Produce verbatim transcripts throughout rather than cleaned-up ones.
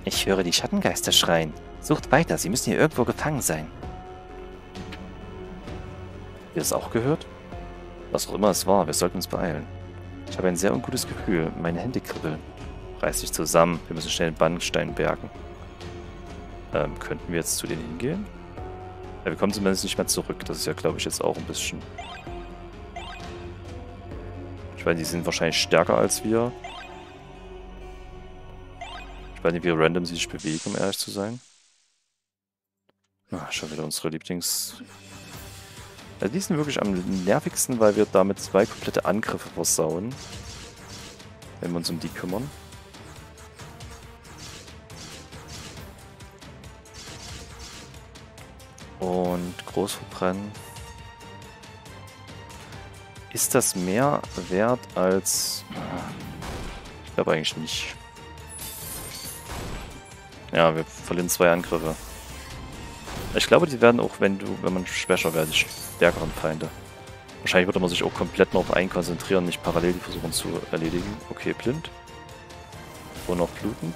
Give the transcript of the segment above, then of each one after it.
Ich höre die Schattengeister schreien. Sucht weiter, sie müssen hier irgendwo gefangen sein. Habt ihr es auch gehört? Was auch immer es war, wir sollten uns beeilen. Ich habe ein sehr ungutes Gefühl, meine Hände kribbeln. Reiß dich zusammen, wir müssen schnell den Bannstein bergen. Ähm, könnten wir jetzt zu denen hingehen? Ja, wir kommen zumindest nicht mehr zurück, das ist ja, glaube ich, jetzt auch ein bisschen... Ich meine, die sind wahrscheinlich stärker als wir. Ich weiß nicht, wie random sie sich bewegen, um ehrlich zu sein. Ah, schon wieder unsere Lieblings... Also die sind wirklich am nervigsten, weil wir damit zwei komplette Angriffe versauen. Wenn wir uns um die kümmern. Und groß verbrennen. Ist das mehr wert als... Ich glaube eigentlich nicht. Ja, wir verlieren zwei Angriffe. Ich glaube, die werden auch, wenn du, wenn man schwächer wird, die stärkeren Feinde. Wahrscheinlich würde man sich auch komplett nur auf einen konzentrieren, nicht parallel die versuchen zu erledigen. Okay, blind. Und noch blutend.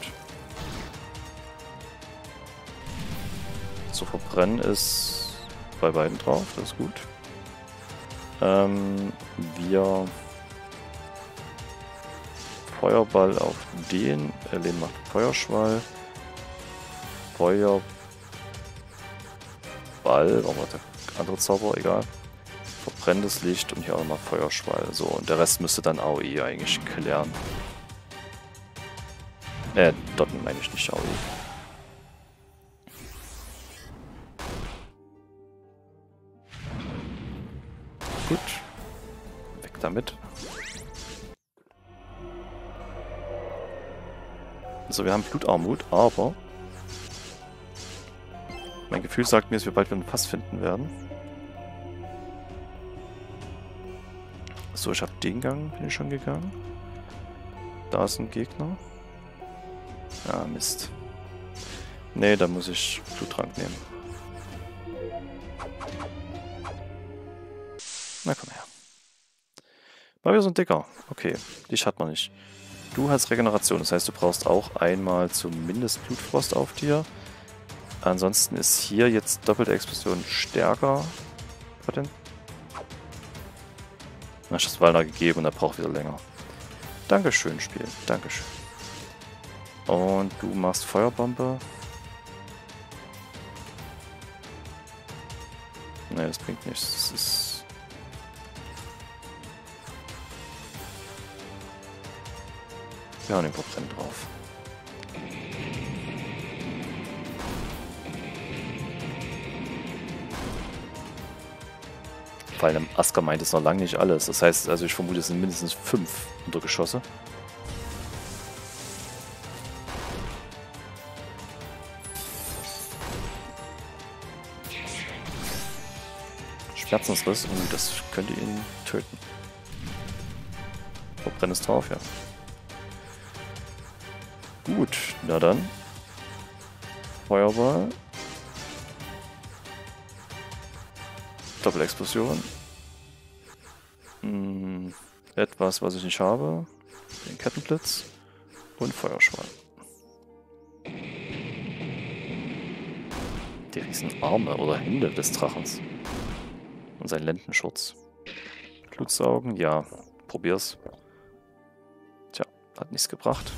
Zu verbrennen ist bei beiden drauf, das ist gut. Ähm, wir Feuerball auf den, Erleben macht Feuerschwall. Feuerball, warum hat der andere Zauber, egal. Verbrennendes Licht und hier auch nochmal Feuerschwall. So, und der Rest müsste dann A O E eigentlich klären. Äh, Dotten meine ich nicht, A O E. Gut. Weg damit. So, wir haben Blutarmut, aber mein Gefühl sagt mir, dass wir bald wieder einen Pass finden werden. So, ich habe den Gang, bin ich schon gegangen. Da ist ein Gegner. Ah, Mist. Nee, da muss ich Bluttrank nehmen. Na, komm her. Mal wieder so ein Dicker. Okay, dich hat man nicht. Du hast Regeneration, das heißt, du brauchst auch einmal zumindest Blutfrost auf dir. Ansonsten ist hier jetzt doppelte Explosion stärker. Warte. Ach, das Walner gegeben und er braucht wieder länger. Dankeschön, Spiel. Dankeschön. Und du machst Feuerbombe. Ne, das bringt nichts. Das ist... Wir hauen den Verbrennen drauf. Weil dem Asker meint es noch lange nicht alles. Das heißt, also ich vermute, es sind mindestens fünf Untergeschosse. Schmerzensriss, uh, das könnte ihn töten. Verbrenn es drauf, ja. Gut, na dann. Feuerball. Doppelexplosion. Hm, etwas, was ich nicht habe. Den Kettenblitz. Und Feuerschwall. Die riesen Arme oder Hände des Drachens. Und sein Lendenschutz. Blutsaugen, ja. Probier's. Tja, hat nichts gebracht.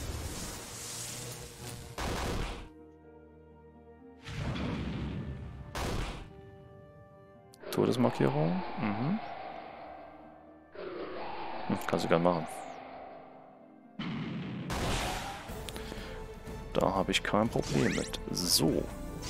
Todesmarkierung. Mhm. Hm, kannst du gern machen. Da habe ich kein Problem mit. So.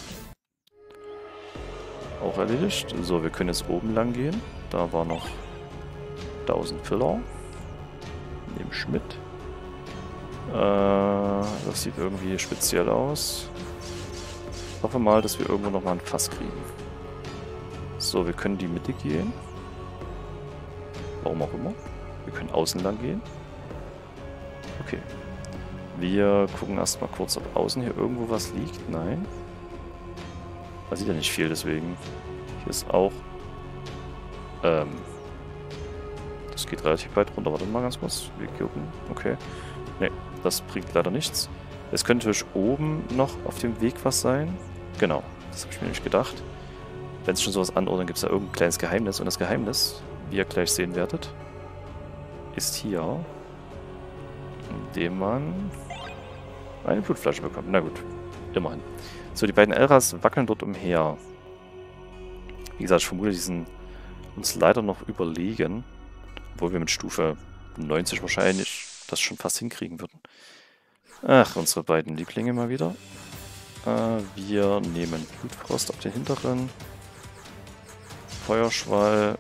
Auch erledigt. So, wir können jetzt oben lang gehen. Da war noch tausend Filler. Neben Schmidt. Äh, das sieht irgendwie speziell aus. Ich hoffe mal, dass wir irgendwo nochmal ein Fass kriegen. So, wir können die Mitte gehen. Warum auch immer. Wir können außen lang gehen. Okay. Wir gucken erstmal kurz, ob außen hier irgendwo was liegt. Nein. Man sieht ja nicht viel, deswegen. Hier ist auch... Ähm... Das geht relativ weit runter. Warte mal ganz kurz. Wir gucken. Okay. Ne, das bringt leider nichts. Es könnte natürlich oben noch auf dem Weg was sein. Genau, das habe ich mir nämlich gedacht. Wenn es schon sowas anordnet, gibt es da irgendein kleines Geheimnis. Und das Geheimnis, wie ihr gleich sehen werdet, ist hier, indem man eine Blutflasche bekommt. Na gut, immerhin. So, die beiden Elras wackeln dort umher. Wie gesagt, ich vermute, die sind uns leider noch überlegen, obwohl wir mit Stufe neunzig wahrscheinlich das schon fast hinkriegen würden. Ach, unsere beiden Lieblinge mal wieder. Äh, wir nehmen Blutfrost auf den hinteren. Feuerschwall.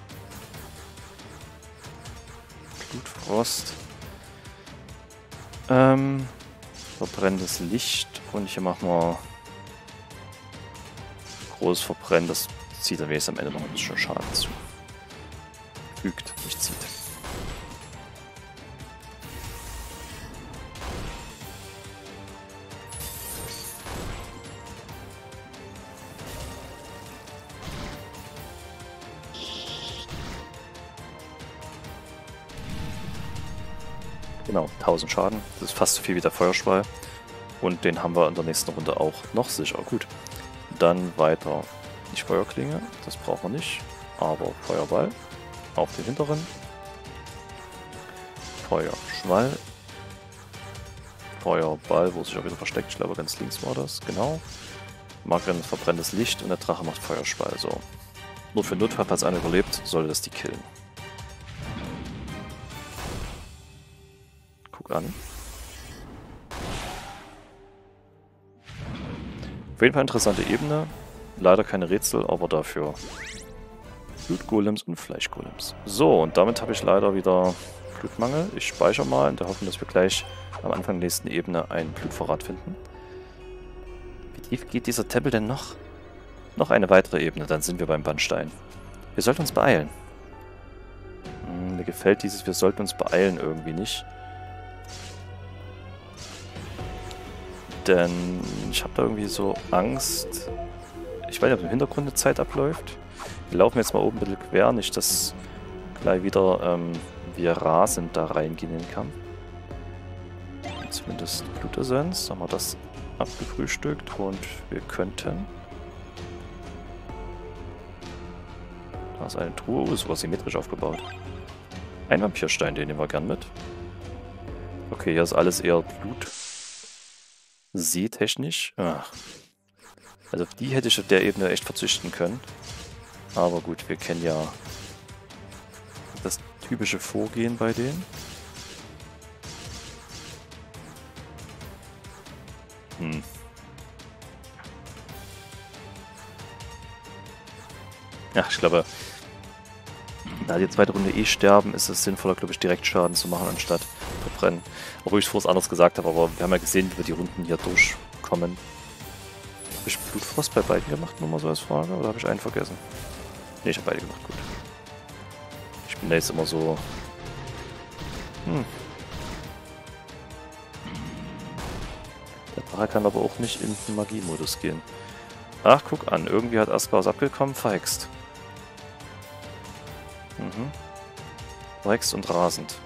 Blutfrost. Ähm, verbrennendes Licht. Und hier machen wir großes Verbrennen. Das zieht dann wenigstens am Ende noch ein bisschen Schaden zu. Fügt, nicht zieht. Genau, tausend Schaden. Das ist fast so viel wie der Feuerschwall. Und den haben wir in der nächsten Runde auch noch sicher. Gut. Dann weiter. Nicht Feuerklinge, das brauchen wir nicht. Aber Feuerball auf den hinteren. Feuerschwall. Feuerball, wo sich auch wieder versteckt. Ich glaube, ganz links war das. Genau. Margren verbrennendes Licht und der Drache macht Feuerschwall. So. Nur für Notfall, falls einer überlebt, sollte das die killen. An. Auf jeden Fall interessante Ebene. Leider keine Rätsel, aber dafür Blutgolems und Fleischgolems. So, und damit habe ich leider wieder Blutmangel. Ich speichere mal in der Hoffnung, dass wir gleich am Anfang der nächsten Ebene einen Blutvorrat finden. Wie tief geht dieser Tempel denn noch? Noch eine weitere Ebene, dann sind wir beim Bannstein. Wir sollten uns beeilen. Hm, mir gefällt dieses, wir sollten uns beeilen irgendwie nicht. Denn ich habe da irgendwie so Angst. Ich weiß nicht, ob im Hintergrund eine Zeit abläuft. Wir laufen jetzt mal oben ein bisschen quer, nicht dass gleich wieder ähm, wir rasend da reingehen in den Kampf. Zumindest Blutesenz, haben wir das abgefrühstückt und wir könnten. Da ist eine Truhe, oh, sogar symmetrisch aufgebaut. Ein Vampirstein, den nehmen wir gern mit. Okay, hier ist alles eher Blut. Seetechnisch. Ach. Also auf die hätte ich auf der Ebene echt verzichten können. Aber gut, wir kennen ja das typische Vorgehen bei denen. Hm. Ach, ich glaube, da die zweite Runde eh sterben, ist es sinnvoller, glaube ich, direkt Schaden zu machen, anstatt verbrennen. Obwohl ich es vorher anders gesagt habe, aber wir haben ja gesehen, wie wir die Runden hier durchkommen. Habe ich Blutfrost bei beiden gemacht, nur mal so als Frage, oder habe ich einen vergessen? Ne, ich habe beide gemacht, gut. Ich bin da jetzt immer so... Hm. Der Drache kann aber auch nicht in den Magie-Modus gehen. Ach, guck an, irgendwie hat Aska was abgekommen, verhext. Mhm. Verhext und rasend.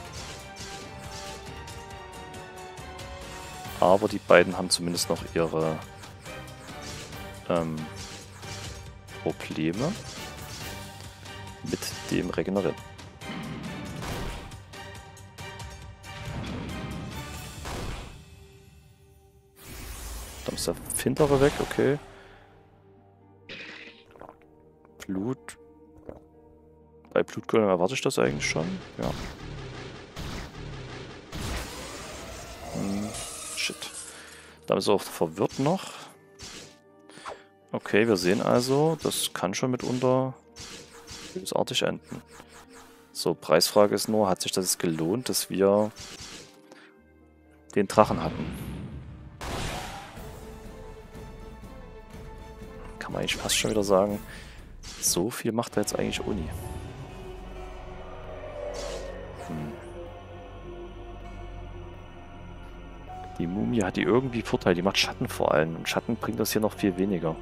Aber die beiden haben zumindest noch ihre ähm, Probleme mit dem Regenerieren. Dann ist der Fintere weg, okay. Blut. Bei Blutgolem erwarte ich das eigentlich schon, ja. Hm, shit. Da ist er auch verwirrt noch. Okay, wir sehen also, das kann schon mitunter bösartig enden. So, Preisfrage ist nur, hat sich das gelohnt, dass wir den Drachen hatten? Kann man eigentlich fast schon wieder sagen, so viel macht er jetzt eigentlich Uni. Hm. Die Mumie hat die irgendwie Vorteil, die macht Schatten vor allem. Und Schatten bringt das hier noch viel weniger.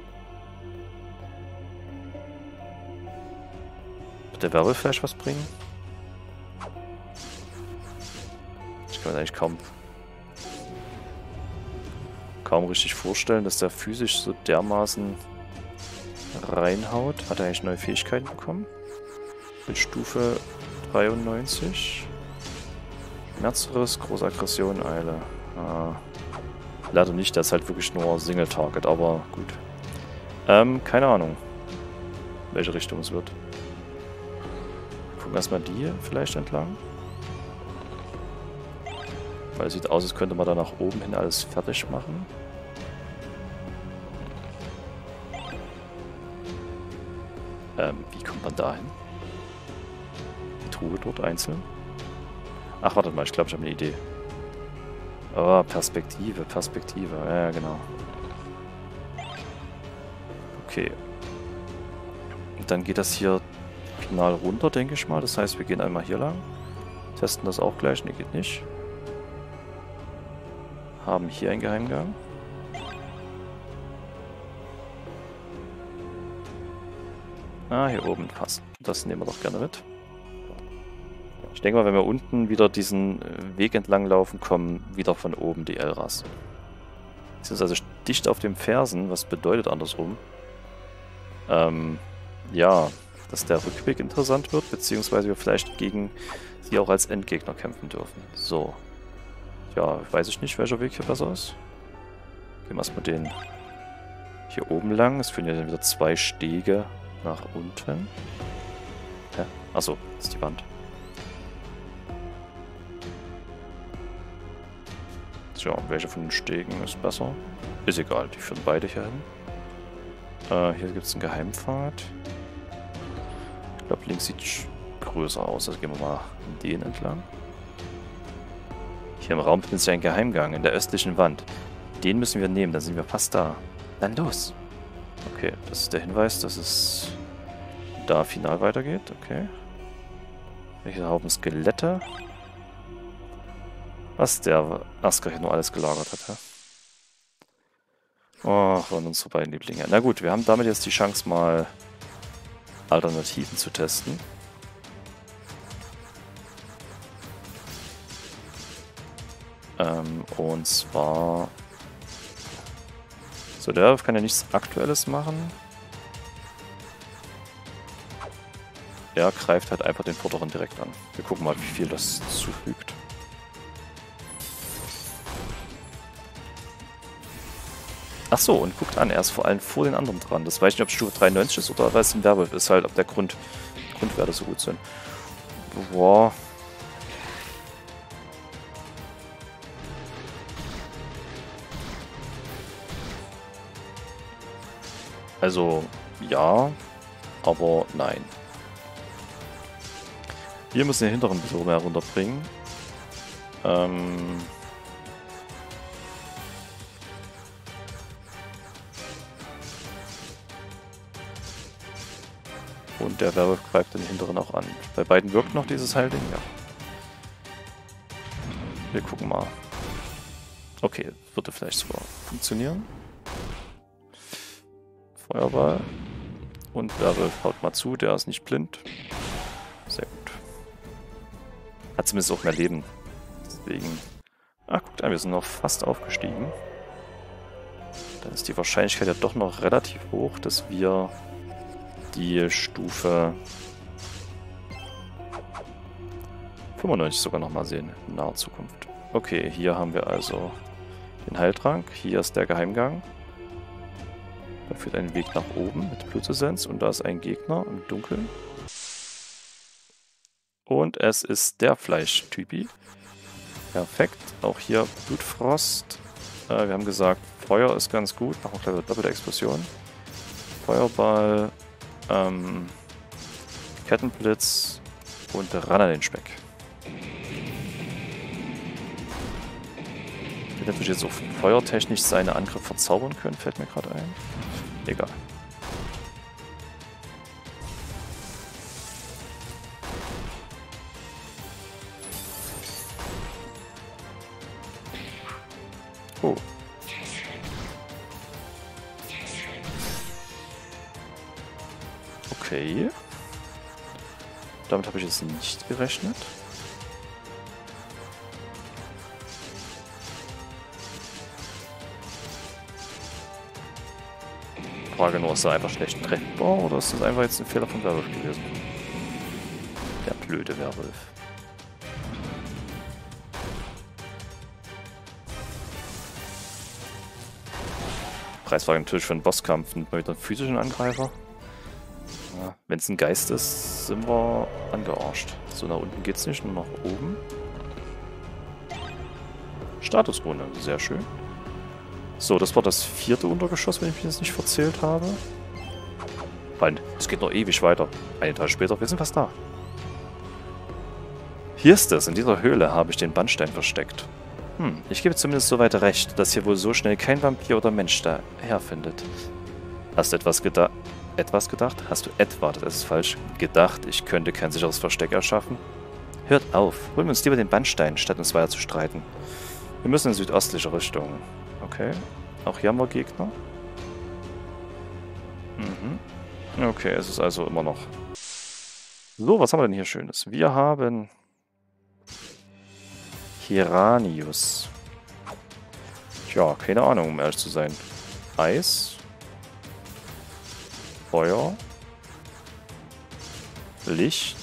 Wird der Werwolf vielleicht was bringen? Ich kann eigentlich kaum... kaum richtig vorstellen, dass der physisch so dermaßen reinhaut. Hat er eigentlich neue Fähigkeiten bekommen? Mit Stufe dreiundneunzig. Schmerzriss, große Aggression, Eile. Ah. Leider nicht, das ist halt wirklich nur Single-Target, aber gut. Ähm, keine Ahnung, welche Richtung es wird. Gucken wir erstmal die vielleicht entlang. Weil es sieht aus, als könnte man da nach oben hin alles fertig machen. Ähm, wie kommt man da hin? Die Truhe dort einzeln? Ach, wartet mal, ich glaube, ich habe eine Idee. Oh, Perspektive, Perspektive. Ja, genau. Okay. Und dann geht das hier final runter, denke ich mal. Das heißt, wir gehen einmal hier lang. Testen das auch gleich. Ne, geht nicht. Haben hier einen Geheimgang. Ah, hier oben passt. Das nehmen wir doch gerne mit. Ich denke mal, wenn wir unten wieder diesen Weg entlang laufen, kommen wieder von oben die Elras. Sie sind also dicht auf den Fersen, was bedeutet andersrum? Ähm, ja, dass der Rückweg interessant wird, beziehungsweise wir vielleicht gegen sie auch als Endgegner kämpfen dürfen. So. Ja, weiß ich nicht, welcher Weg hier besser ist. Gehen wir erstmal den hier oben lang. Es führen ja dann wieder zwei Stege nach unten. Hä? Achso, das ist die Wand. Tja, welche von den Stegen ist besser? Ist egal, die führen beide hier hin. Äh, hier gibt es einen Geheimpfad. Ich glaube, links sieht größer aus, also gehen wir mal den entlang. Hier im Raum findet sich ein Geheimgang in der östlichen Wand. Den müssen wir nehmen, dann sind wir fast da. Dann los! Okay, das ist der Hinweis, dass es da final weitergeht. Okay. Welche Haufen Skelette? Was der Asker hier nur alles gelagert hat, hä? Oh, waren unsere beiden Lieblinge. Na gut, wir haben damit jetzt die Chance, mal Alternativen zu testen. Ähm, und zwar... So, der kann ja nichts Aktuelles machen. Er greift halt einfach den Vorderen direkt an. Wir gucken mal, wie viel das zufügt. Ach so, und guckt an, er ist vor allem vor den anderen dran. Das weiß ich nicht, ob es Stufe dreiundneunzig ist oder weil es ein Werwolf ist, halt, ob der Grund, Grundwerte so gut sind. Boah. Also, ja, aber nein. Wir müssen den hinteren ein bisschen mehr runterbringen. Ähm... Und der Werwolf greift den hinteren auch an. Bei beiden wirkt noch dieses Heilding, ja. Wir gucken mal. Okay, würde vielleicht sogar funktionieren. Feuerball. Und Werwolf haut mal zu, der ist nicht blind. Sehr gut. Hat zumindest auch mehr Leben. Deswegen... Ach, guckt an, wir sind noch fast aufgestiegen. Dann ist die Wahrscheinlichkeit ja doch noch relativ hoch, dass wir die Stufe fünfundneunzig sogar nochmal sehen in naher Zukunft. Okay, hier haben wir also den Heiltrank. Hier ist der Geheimgang. Da führt ein Weg nach oben mit Blutessenz und da ist ein Gegner im Dunkeln. Und es ist der Fleischtypi. Perfekt. Auch hier Blutfrost. Äh, wir haben gesagt, Feuer ist ganz gut. Machen wir gleich doppelte Explosion. Feuerball. Ähm, Kettenblitz und ran an den Speck. Ich hätte natürlich jetzt auch feuertechnisch seine Angriffe verzaubern können, fällt mir gerade ein. Egal. Oh. Okay. Damit habe ich jetzt nicht gerechnet. Frage nur, ist er einfach schlecht treffbar oder ist das einfach jetzt ein Fehler von Werwolf gewesen? Der blöde Werwolf. Preisfrage natürlich für einen Bosskampf. Nimmt man wieder einen physischen Angreifer. Ja, wenn es ein Geist ist, sind wir angearscht. So, nach unten geht's nicht, nur nach oben. Statusrunde, sehr schön. So, das war das vierte Untergeschoss, wenn ich mich jetzt nicht verzählt habe. Nein, es geht noch ewig weiter. Eine Tage später, wir sind fast da. Hier ist es, in dieser Höhle habe ich den Bannstein versteckt. Hm, ich gebe zumindest so weit recht, dass hier wohl so schnell kein Vampir oder Mensch daher findet. Hast du etwas gedacht? Etwas gedacht? Hast du etwa, das ist falsch, gedacht, ich könnte kein sicheres Versteck erschaffen? Hört auf, holen wir uns lieber den Bannstein, statt uns weiter zu streiten. Wir müssen in südöstliche Richtung. Okay, auch hier haben wir Gegner. Mhm. Okay, es ist also immer noch... So, was haben wir denn hier Schönes? Wir haben... Hiranius. Tja, keine Ahnung, um ehrlich zu sein. Eis. Feuer. Licht.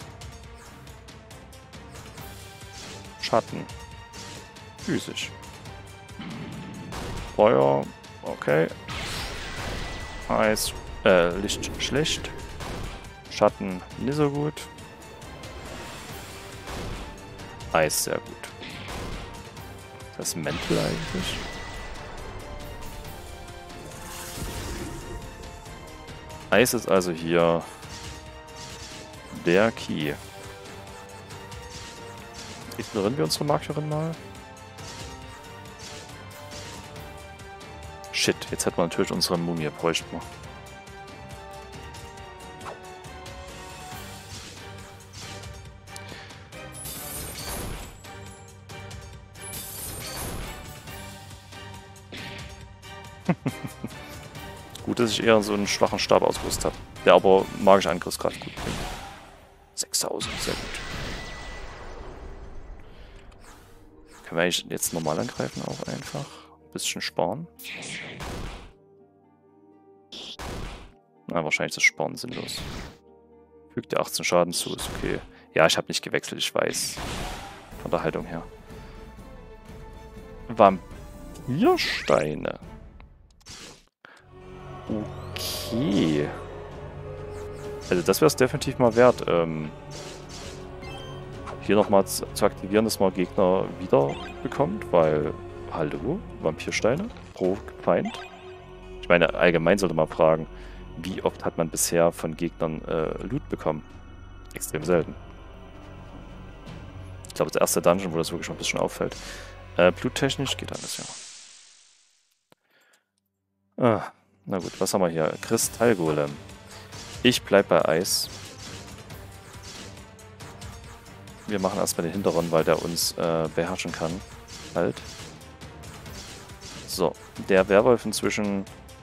Schatten. Physisch. Feuer. Okay. Eis. Äh, Licht schlecht. Schatten nicht so gut. Eis sehr gut. Das Mäntel eigentlich. Eis ist also hier der Key. Ignorieren wir unsere Markerin mal. Shit, jetzt hätten wir natürlich unsere Mumie, bräuchten wir. Gut, dass ich eher so einen schwachen Stab ausgerüstet habe, der aber magische Angriffskraft gut bringt. sechstausend, sehr gut. Können wir eigentlich jetzt normal angreifen auch einfach? Ein bisschen sparen. Na, wahrscheinlich ist das Sparen sinnlos. Fügt dir achtzehn Schaden zu, ist okay. Ja, ich habe nicht gewechselt, ich weiß. Von der Haltung her. Vampirsteine. Okay. Also das wäre es definitiv mal wert, ähm, hier nochmal zu, zu aktivieren, dass man Gegner wieder bekommt, weil, hallo, Vampirsteine pro Feind. Ich meine, allgemein sollte man fragen, wie oft hat man bisher von Gegnern äh, Loot bekommen? Extrem selten. Ich glaube, das erste Dungeon, wo das wirklich mal ein bisschen auffällt. Äh, bluttechnisch geht alles, ja. Ah. Na gut, was haben wir hier? Kristallgolem. Ich bleib bei Eis. Wir machen erstmal den hinteren, weil der uns äh, beherrschen kann. Halt. So, der Werwolf inzwischen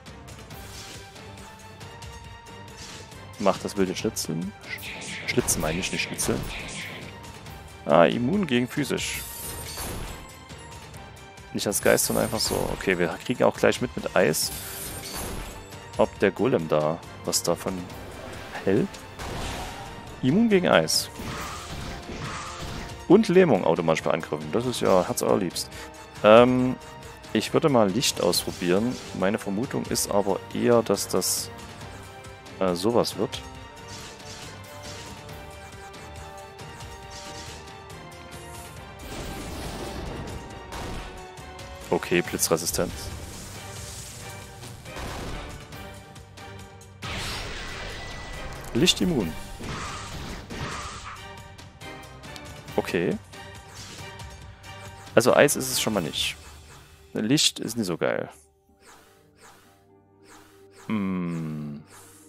macht das wilde Schnitzeln. Schlitzen meine ich, nicht Schnitzeln. Ah, immun gegen physisch. Nicht als Geist, sondern einfach so. Okay, wir kriegen auch gleich mit mit Eis, ob der Golem da was davon hält. Immun gegen Eis. Und Lähmung automatisch bei Angriffen. Das ist ja herzallerliebst. Ähm, ich würde mal Licht ausprobieren. Meine Vermutung ist aber eher, dass das äh, sowas wird. Okay, Blitzresistenz. Lichtimmun. Okay. Also Eis ist es schon mal nicht. Licht ist nicht so geil. Hm.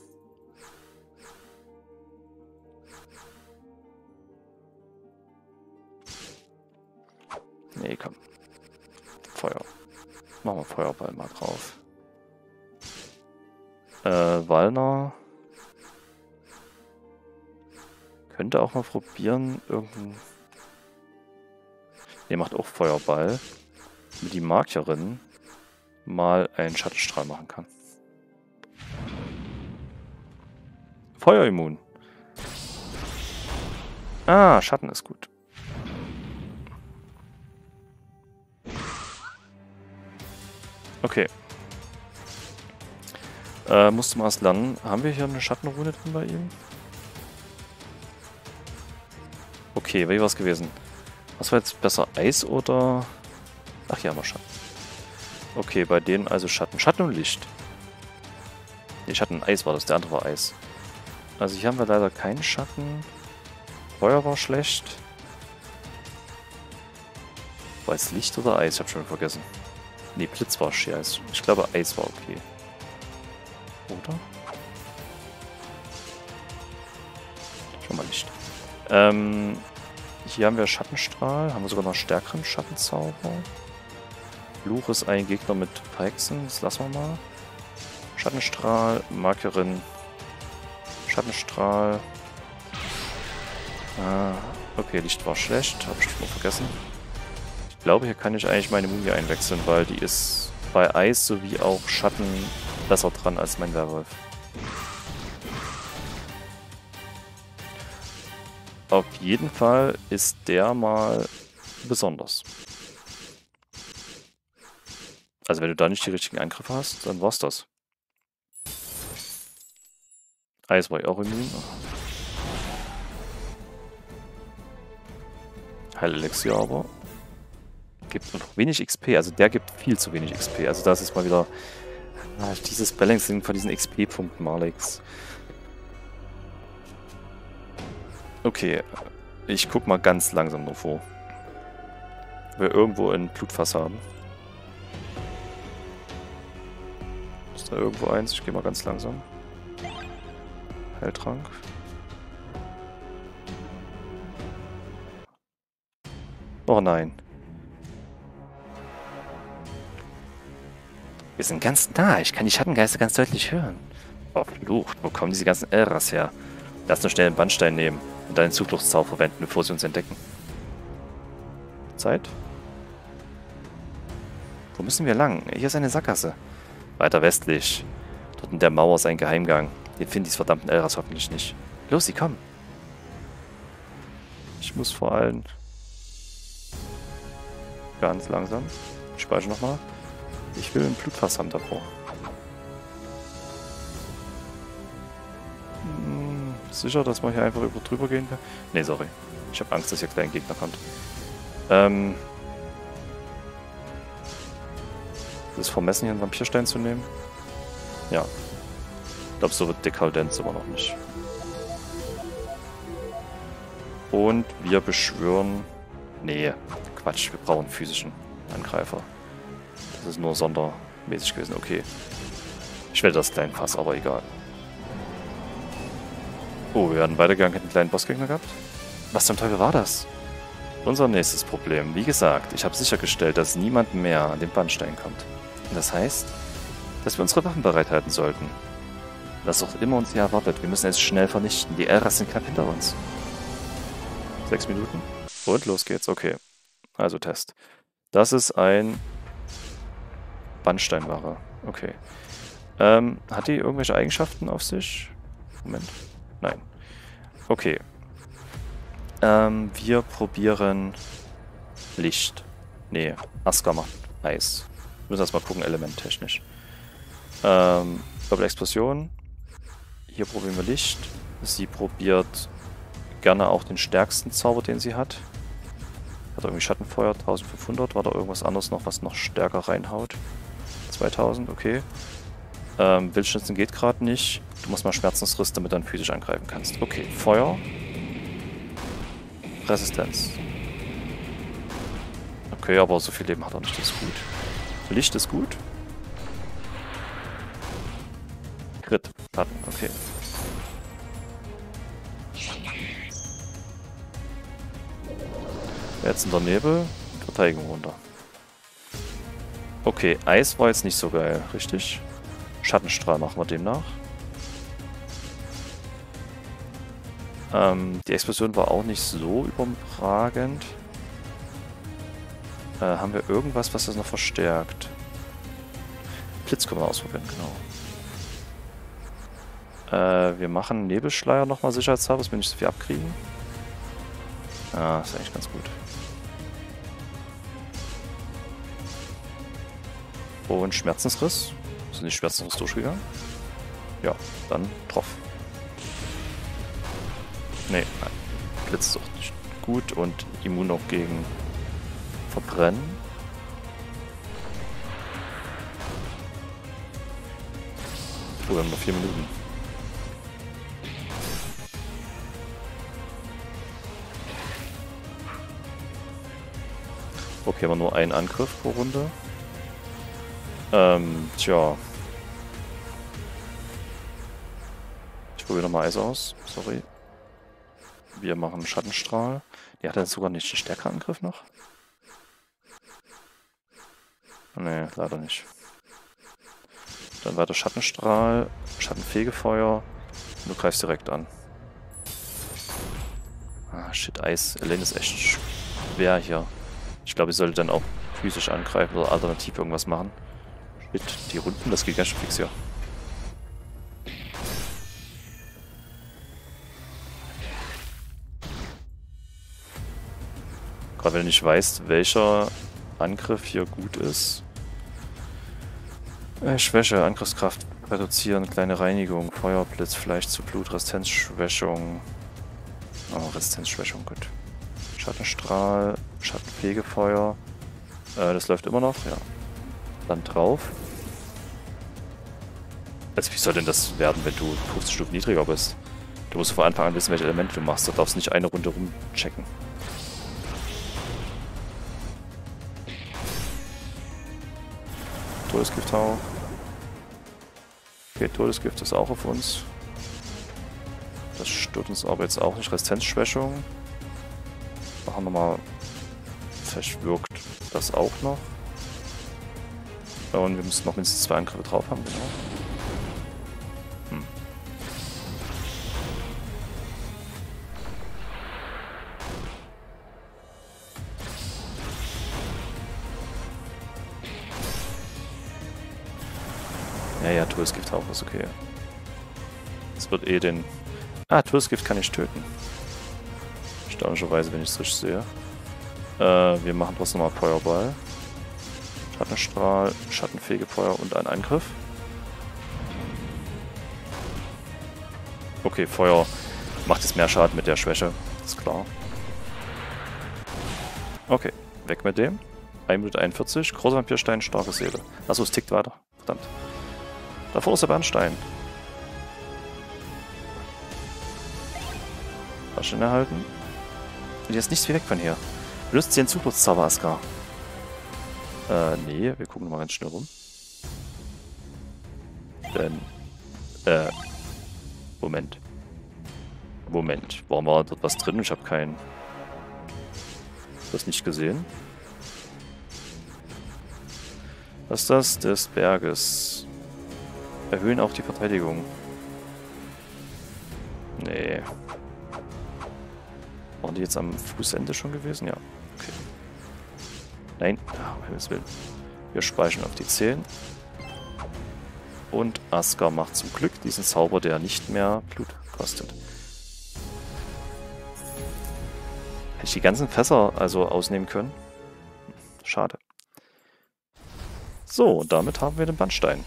Nee, komm. Feuer. Machen wir Feuerball mal drauf. Äh, Wallner. Könnte auch mal probieren, irgendein... Der macht auch Feuerball. Mit die Magierin mal einen Schattenstrahl machen kann. Feuerimmun. Ah, Schatten ist gut. Okay. Äh, musste mal erst lernen. Haben wir hier eine Schattenrune drin bei ihm? Okay, wie war es gewesen? Was war jetzt besser? Eis oder... Ach, hier haben wir Schatten. Okay, bei denen also Schatten. Schatten und Licht. Nee, Schatten und Eis war das. Der andere war Eis. Also hier haben wir leider keinen Schatten. Feuer war schlecht. War es Licht oder Eis? Ich hab schon vergessen. Nee, Blitz war scheiße. Ich glaube, Eis war okay. Oder? Schon mal Licht. Ähm, hier haben wir Schattenstrahl. Haben wir sogar noch stärkeren Schattenzauber. Fluch ist ein Gegner mit Peixen. Das lassen wir mal. Schattenstrahl, Markerin. Schattenstrahl. Ah, okay, Licht war schlecht. Habe ich schon mal vergessen. Ich glaube, hier kann ich eigentlich meine Mumie einwechseln, weil die ist bei Eis sowie auch Schatten besser dran als mein Werwolf. Auf jeden Fall ist der mal besonders. Also wenn du da nicht die richtigen Angriffe hast, dann war's das. Eis war ja auch immun. Heilelixier aber. Gibt noch wenig X P, also der gibt viel zu wenig X P. Also das ist mal wieder ah, dieses Balancing von diesen X P-Punkten Marlex. Okay, ich guck mal ganz langsam nur vor. Wir irgendwo ein Blutfass haben. Ist da irgendwo eins? Ich gehe mal ganz langsam. Heiltrank. Oh nein. Wir sind ganz nah. Ich kann die Schattengeister ganz deutlich hören. Verflucht. Wo kommen diese ganzen Elras her? Lass uns schnell einen Bandstein nehmen und deinen Zufluchtszauber verwenden, bevor sie uns entdecken. Zeit? Wo müssen wir lang? Hier ist eine Sackgasse. Weiter westlich. Dort in der Mauer ist ein Geheimgang. Den finden die verdammten Elras hoffentlich nicht. Los, sie kommen. Ich muss vor allem ganz langsam. Ich speichere nochmal. Ich will ein Blutfass haben davor. Hm, sicher, dass man hier einfach über drüber gehen kann? Ne, sorry. Ich habe Angst, dass hier gleich ein Gegner kommt. Ähm. Ist es vermessen, hier einen Vampirstein zu nehmen? Ja. Ich glaube, so wird Dekadenz aber noch nicht. Und wir beschwören... Nee, Quatsch, wir brauchen einen physischen Angreifer. Das ist nur sondermäßig gewesen, okay. Ich werde das kleine Fass, aber egal. Oh, wir werden weitergegangen, hätten einen kleinen Bossgegner gehabt. Was zum Teufel war das? Unser nächstes Problem. Wie gesagt, ich habe sichergestellt, dass niemand mehr an den Bandstein kommt. Und das heißt, dass wir unsere Waffen bereithalten sollten. Was auch immer uns hier erwartet, wir müssen es schnell vernichten. Die Elras sind knapp hinter uns. Sechs Minuten. Und los geht's. Okay. Also Test. Das ist ein Bandsteinware. Okay. Ähm, hat die irgendwelche Eigenschaften auf sich? Moment. Nein. Okay. Ähm, wir probieren Licht. Nee, Aska macht Eis. Wir müssen erstmal gucken, elementtechnisch. Ähm, Doppel-Explosion. Hier probieren wir Licht. Sie probiert gerne auch den stärksten Zauber, den sie hat. Hat irgendwie Schattenfeuer, eintausendfünfhundert. War da irgendwas anderes noch, was noch stärker reinhaut? zweitausend, okay. Ähm, Wildschnitzen geht gerade nicht. Du musst mal Schmerzensriss, damit du dann physisch angreifen kannst. Okay, Feuer. Resistenz. Okay, aber so viel Leben hat er nicht, das ist gut. Licht ist gut. Crit. Hatten, okay. Jetzt in der Nebel. Verteidigung runter. Okay, Eis war jetzt nicht so geil, richtig? Schattenstrahl machen wir demnach. Ähm, die Explosion war auch nicht so überragend. Äh, haben wir irgendwas, was das noch verstärkt? Blitz können wir ausprobieren, genau. Äh, wir machen Nebelschleier nochmal sicherheitshalber, dass wir nicht so viel abkriegen. Ah, ist eigentlich ganz gut. Und Schmerzensriss. Ist nicht Schmerzensriss durchgegangen? Ja, dann drauf. Nee, nein. Blitz ist auch nicht gut und immun auch gegen Verbrennen. Oh, wir haben noch vier Minuten. Okay, aber nur einen Angriff pro Runde. Ähm, tja. Ich probiere nochmal Eis aus. Sorry. Wir machen Schattenstrahl. Die hat er sogar nicht einen stärkeren Angriff noch? Nee, leider nicht. Dann weiter Schattenstrahl, Schattenfegefeuer. Und du greifst direkt an. Ah, shit, Eis. Elaine ist echt schwer hier. Ich glaube, ich sollte dann auch physisch angreifen oder alternativ irgendwas machen. Shit, die Runden, das geht ganz schön fix hier. Gerade wenn du nicht weißt, welcher Angriff hier gut ist. Äh, Schwäche, Angriffskraft reduzieren, kleine Reinigung, Feuerblitz, Fleisch zu Blut, Resistenzschwächung. Oh, Resistenzschwächung, gut. Schattenstrahl, Schattenfegefeuer. Äh, das läuft immer noch, ja. Dann drauf. Also wie soll denn das werden, wenn du fünfzig Stufen niedriger bist? Du musst von Anfang an wissen, welche Elemente du machst. Du darfst nicht eine Runde rumchecken. Todesgifthau. Okay, Todesgift ist auch auf uns. Das stört uns aber jetzt auch nicht. Resistenzschwächung. Machen wir mal. Vielleicht wirkt das auch noch. Und wir müssen noch mindestens zwei Angriffe drauf haben, genau. Hm. Ja, ja, Todesgift auch ist okay. Es wird eh den... Ah, Todesgift kann ich töten. Erstaunlicherweise, wenn ich es richtig sehe. Äh, wir machen trotzdem mal Feuerball. Schattenstrahl, Schattenfegefeuer und ein Angriff. Okay, Feuer macht jetzt mehr Schaden mit der Schwäche. Ist klar. Okay, weg mit dem. eine Minute einundvierzig. Großer Vampirstein, starke Seele. Achso, es tickt weiter. Verdammt. Davor ist der Bernstein. Taschen erhalten. Und jetzt nichts wie weg von hier. Benutzt sie den Zufluchtszauber, Askar. Äh, nee, wir gucken mal ganz schnell rum. Denn, äh, Moment. Moment, warum war dort was drin? Ich habe keinen... das nicht gesehen. Was ist das? Des Berges. Erhöhen auch die Verteidigung. Nee. Waren die jetzt am Fußende schon gewesen? Ja. Okay. Nein. Um Himmels Willen. Wir speichern auf die zehn. Und Askar macht zum Glück diesen Zauber, der nicht mehr Blut kostet. Hätte ich die ganzen Fässer also ausnehmen können? Schade. So, und damit haben wir den Bannstein.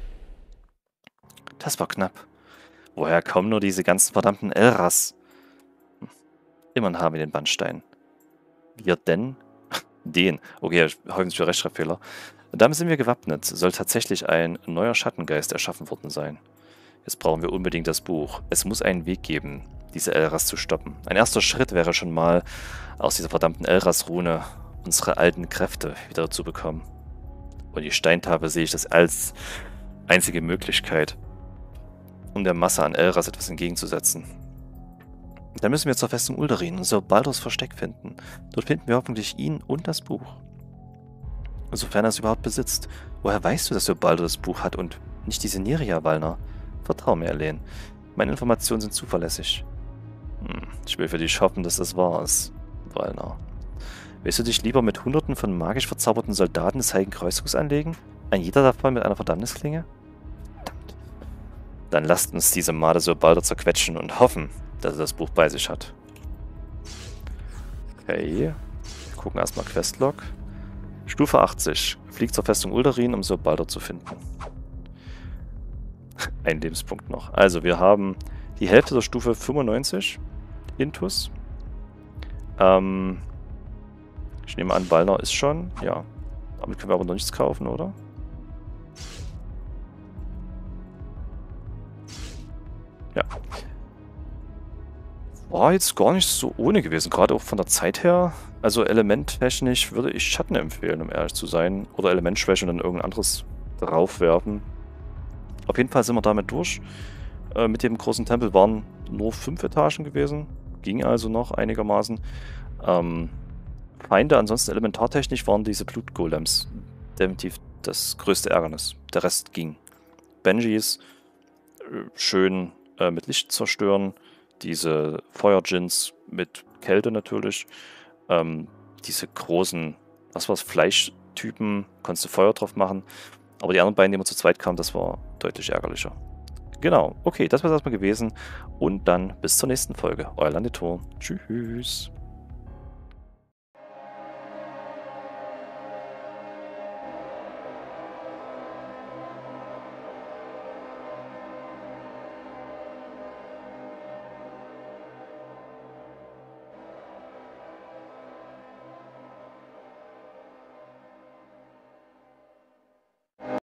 Das war knapp. Woher kommen nur diese ganzen verdammten Elras? Hm. Immerhin haben wir den Bannstein. Wir denn? Den. Okay, häufig für Rechtschreibfehler. Damit sind wir gewappnet. Soll tatsächlich ein neuer Schattengeist erschaffen worden sein. Jetzt brauchen wir unbedingt das Buch. Es muss einen Weg geben, diese Elras zu stoppen. Ein erster Schritt wäre schon mal, aus dieser verdammten Elras-Rune unsere alten Kräfte wieder zu bekommen. Und die Steintafel sehe ich das als einzige Möglichkeit, um der Masse an Elras etwas entgegenzusetzen. Dann müssen wir zur Festung Uldarin und Sir Baldurs Versteck finden. Dort finden wir hoffentlich ihn und das Buch. Sofern er es überhaupt besitzt. Woher weißt du, dass Sir Baldur das Buch hat und nicht diese Neria, Wallner? Vertrau mir, Elaine. Meine Informationen sind zuverlässig. Hm, ich will für dich hoffen, dass das wahr ist, Wallner. Willst du dich lieber mit hunderten von magisch verzauberten Soldaten des Heiligen Kreuzzugs anlegen? Ein jeder davon mit einer Verdammnisklinge? Verdammt. Dann lasst uns diese Made so bald zerquetschen und hoffen, dass er das Buch bei sich hat. Okay. Wir gucken erstmal Questlog. Stufe achtzig. Fliegt zur Festung Uldarin, um Sobalder zu finden. Ein Lebenspunkt noch. Also, wir haben die Hälfte der Stufe fünfundneunzig. Intus. Ähm, ich nehme an, Balner ist schon. Ja. Damit können wir aber noch nichts kaufen, oder? Ja. War jetzt gar nicht so ohne gewesen, gerade auch von der Zeit her. Also elementtechnisch würde ich Schatten empfehlen, um ehrlich zu sein. Oder Elementschwäche und dann irgendein anderes draufwerfen. Auf jeden Fall sind wir damit durch. Äh, mit dem großen Tempel waren nur fünf Etagen gewesen. Ging also noch einigermaßen. Ähm, Feinde, ansonsten elementartechnisch, waren diese Blutgolems definitiv das größte Ärgernis. Der Rest ging. Benjis äh, schön äh, mit Licht zerstören. Diese Feuer-Djinns mit Kälte natürlich. Ähm, diese großen, was war's, Fleischtypen, konntest du Feuer drauf machen. Aber die anderen beiden, die wir zu zweit kamen, das war deutlich ärgerlicher. Genau, okay, das war es erstmal gewesen. Und dann bis zur nächsten Folge. Euer Landetor. Tschüss.